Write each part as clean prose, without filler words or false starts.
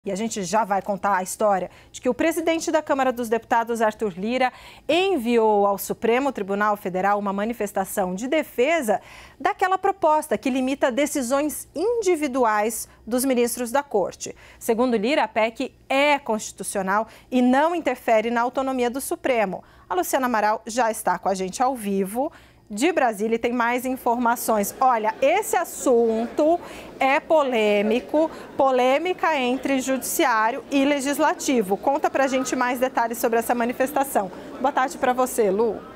E a gente já vai contar a história de que o presidente da Câmara dos Deputados, Arthur Lira, enviou ao Supremo Tribunal Federal uma manifestação de defesa daquela proposta que limita decisões individuais dos ministros da Corte. Segundo Lira, a PEC é constitucional e não interfere na autonomia do Supremo. A Luciana Amaral já está com a gente ao vivo de Brasília e tem mais informações. Olha, esse assunto é polêmica entre judiciário e legislativo. Conta pra gente mais detalhes sobre essa manifestação. Boa tarde para você, Lu.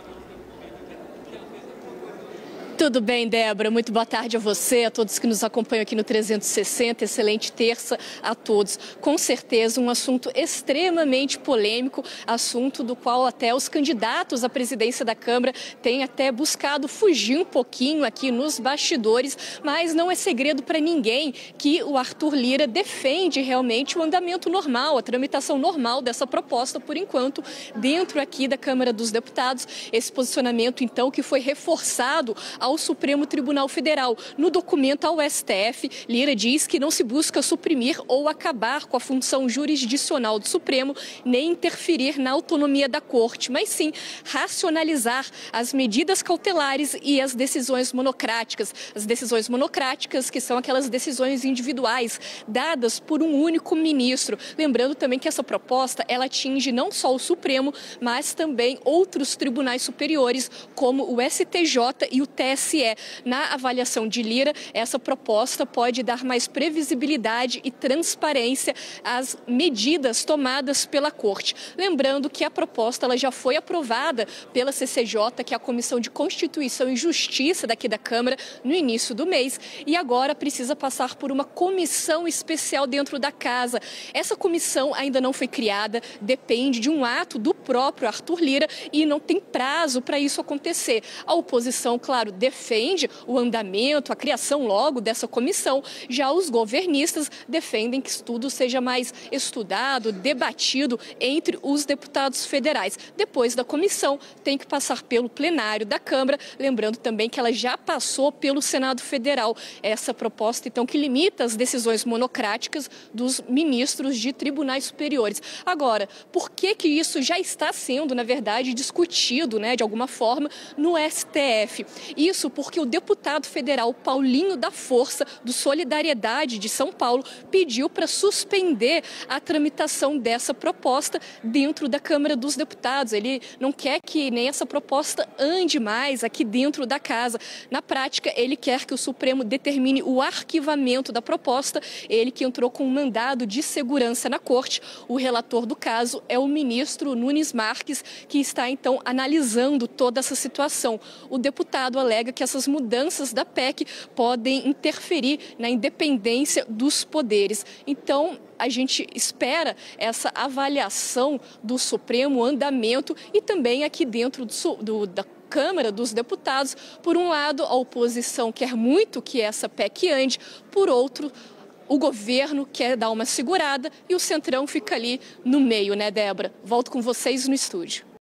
Tudo bem, Débora? Muito boa tarde a você, a todos que nos acompanham aqui no 360. Excelente terça a todos. Com certeza um assunto extremamente polêmico, assunto do qual até os candidatos à presidência da Câmara têm até buscado fugir um pouquinho aqui nos bastidores, mas não é segredo para ninguém que o Arthur Lira defende realmente o andamento normal, a tramitação normal dessa proposta, por enquanto, dentro aqui da Câmara dos Deputados. Esse posicionamento, então, que foi reforçado ao Supremo Tribunal Federal. No documento ao STF, Lira diz que não se busca suprimir ou acabar com a função jurisdicional do Supremo, nem interferir na autonomia da Corte, mas sim racionalizar as medidas cautelares e as decisões monocráticas. As decisões monocráticas, que são aquelas decisões individuais dadas por um único ministro. Lembrando também que essa proposta, ela atinge não só o Supremo, mas também outros tribunais superiores, como o STJ e o TSE. Na avaliação de Lira, essa proposta pode dar mais previsibilidade e transparência às medidas tomadas pela Corte. Lembrando que a proposta ela já foi aprovada pela CCJ, que é a Comissão de Constituição e Justiça daqui da Câmara, no início do mês, e agora precisa passar por uma comissão especial dentro da Casa. Essa comissão ainda não foi criada, depende de um ato do próprio Arthur Lira e não tem prazo para isso acontecer. A oposição, claro, defende o andamento, a criação logo dessa comissão. Já os governistas defendem que tudo seja mais estudado, debatido entre os deputados federais. Depois da comissão, tem que passar pelo plenário da Câmara, lembrando também que ela já passou pelo Senado Federal. Essa proposta, então, que limita as decisões monocráticas dos ministros de tribunais superiores. Agora, por que isso já está sendo, na verdade, discutido, de alguma forma, no STF? Isso porque o deputado federal Paulinho da Força, do Solidariedade de São Paulo, pediu para suspender a tramitação dessa proposta dentro da Câmara dos Deputados. Ele não quer que nem essa proposta ande mais aqui dentro da casa. Na prática, ele quer que o Supremo determine o arquivamento da proposta. Ele que entrou com um mandado de segurança na Corte. O relator do caso é o ministro Nunes Marques, que está, então, analisando toda essa situação. O deputado alega que essas mudanças da PEC podem interferir na independência dos poderes. Então, a gente espera essa avaliação do Supremo, andamento, e também aqui dentro da Câmara dos Deputados. Por um lado, a oposição quer muito que essa PEC ande, por outro, o governo quer dar uma segurada e o Centrão fica ali no meio, Débora? Volto com vocês no estúdio.